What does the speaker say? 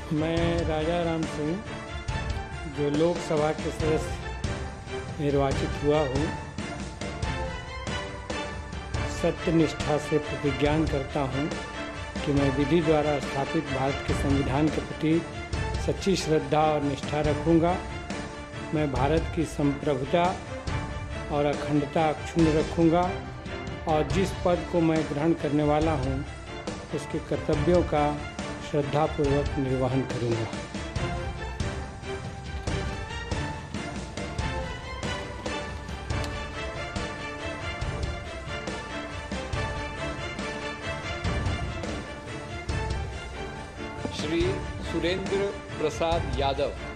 मैं राजा राम सिंह जो लोकसभा के सदस्य निर्वाचित हुआ हूँ, सत्यनिष्ठा से प्रतिज्ञान करता हूँ कि मैं विधि द्वारा स्थापित भारत के संविधान के प्रति सच्ची श्रद्धा और निष्ठा रखूँगा। मैं भारत की संप्रभुता और अखंडता अक्षुण्ण रखूँगा और जिस पद को मैं ग्रहण करने वाला हूँ उसके कर्तव्यों का श्रद्धापूर्वक निर्वहन करूँगा। श्री सुरेंद्र प्रसाद यादव।